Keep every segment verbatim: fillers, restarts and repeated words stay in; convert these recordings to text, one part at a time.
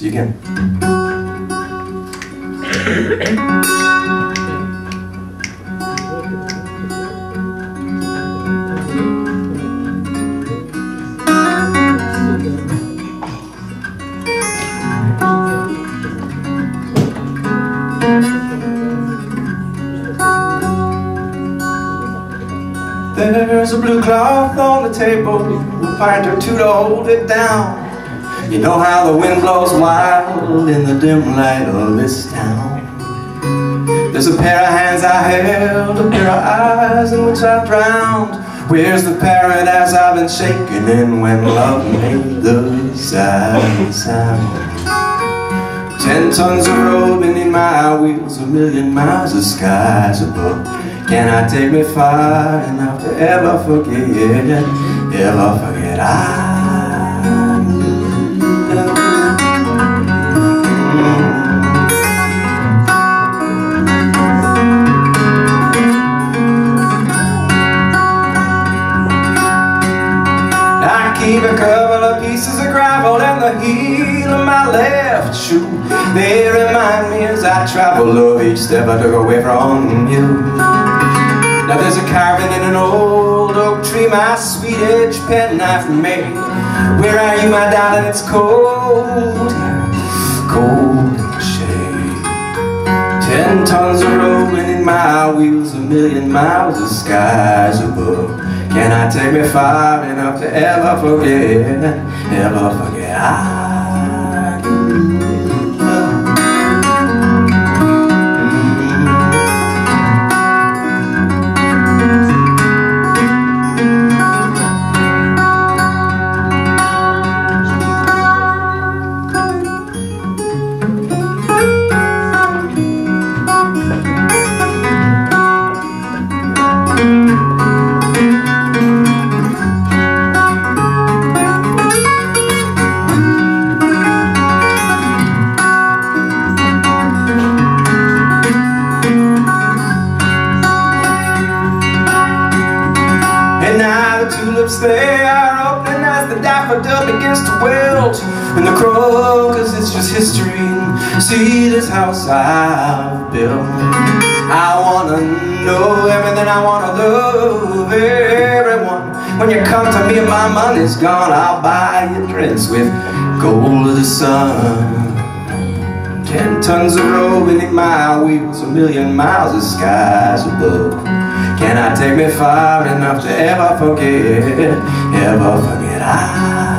See you again. There's a blue cloth on the table, a pint or two to hold it down. You know how the wind blows wild in the dim light of this town. There's a pair of hands I held, a pair of eyes in which I drowned. Where's the paradise I've been shaking in when love made the sad sound? Ten tons of road beneath my wheels, a million miles of skies above. Can I take me far enough to ever forget, ever forget I love I keep a couple of pieces of gravel in the heel of my left shoe. They remind me as I travel of each step I took away from you. Now there's a carving in an old oak tree my sweet edge penknife made. Where are you, my darling? It's cold here, cold in the shade. Ten tons of rolling in my wheels, a million miles of skies above. Can I take me far enough to ever forget, ever forget I tulips, they are opening as the daffodil begins to wilt. And the crocus is just history. See this house I've built. I wanna know everything, I wanna love everyone. When you come to me and my money's gone, I'll buy you drinks with gold of the sun. Ten tons of road beneath my wheels, a million miles of skies above. Can I take me far enough to ever forget, ever forget I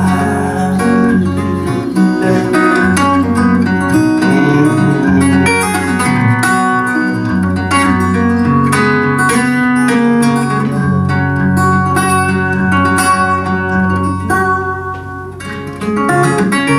mm-hmm.